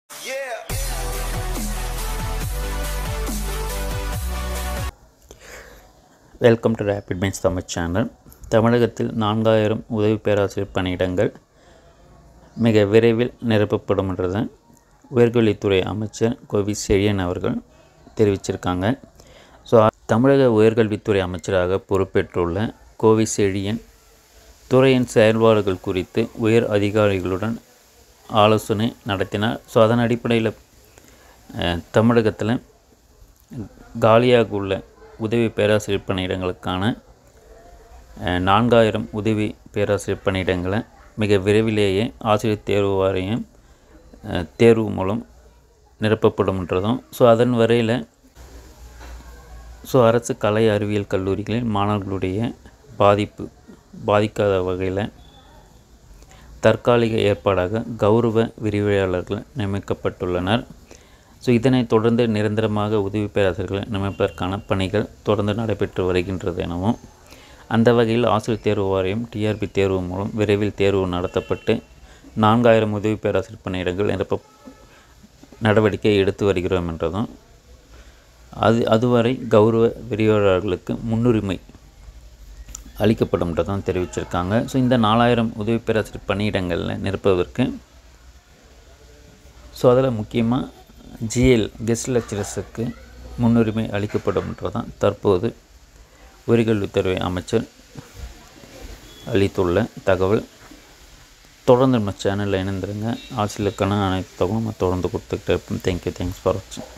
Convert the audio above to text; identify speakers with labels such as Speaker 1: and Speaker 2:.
Speaker 1: Welcome to Rapid Mines Tamil channel. தமிழகத்தில் 4000 உதவி பேராசிரியர் பணியிடங்கள் மிக விரைவில் நிரப்பப்படும் என்றதை உயர்கல்வித்துறை அமைச்சர் கோவி செழியன் அவர்கள் தெரிவிச்சிருக்காங்க. ஸோ தமிழக உயர்கல்வித்துறை அமைச்சராக பொறுப்பேற்றுள்ள கோவி செழியன் துறையின் செயல்பாடுகள் குறித்து உயர் அதிகாரிகளுடன் ஆலோசனை நடத்தினார். ஸோ அதன் அடிப்படையில் தமிழகத்தில் காலியாக உள்ள உதவி பேராசிரியர் பணியிடங்களுக்கான 4000 உதவி பேராசிரியர் பணியிடங்களை மிக விரைவிலேயே ஆசிரியர் தேர்வு வாரியம் தேர்வு மூலம் நிரப்பப்படும் என்றதும் அதன் வரையில் அரசு கலை அறிவியல் கல்லூரிகளில் மாணவர்களுடைய பாதிக்காத வகையில் தற்காலிக ஏற்பாடாக கௌரவ விரிவுரையாளர்கள் நியமிக்கப்பட்டுள்ளனர். இதனைத் தொடர்ந்து நிரந்தரமாக உதவி பேராசிரியர்களை நியமிப்பதற்கான பணிகள் தொடர்ந்து நடைபெற்று வருகின்றது எனவும், அந்த வகையில் ஆசிரியர் தேர்வு வாரியம் TRB தேர்வு மூலம் விரைவில் தேர்வு நடத்தப்பட்டு 4000 உதவி பேராசிரியர் பணியிடங்கள் நிரப்ப நடவடிக்கை எடுத்து வருகிறோம் என்றதும், அதுவரை கௌரவ விரிவுரையாளர்களுக்கு முன்னுரிமை அளிக்கப்படும் என்றதும் தெரிவிச்சிருக்காங்க. இந்த 4000 உதவி பேராசிரியர் பணியிடங்களில் நிரப்புவதற்கு அதில் முக்கியமாக கெஸ்ட் லெக்சரர்ஸுக்கு முன்னுரிமை அளிக்கப்படும் என்றதான் தற்போது உயர்கல்வித்துறை அமைச்சர் அளித்துள்ள தகவல். தொடர்ந்து நம்ம சேனலில் இணைந்திருங்க. ஆசிரியருக்கான அனைத்து தகவலும் தொடர்ந்து கொடுத்துக்கிட்டே இருப்போம். தேங்க்ஸ் ஃபார் வாட்சிங்.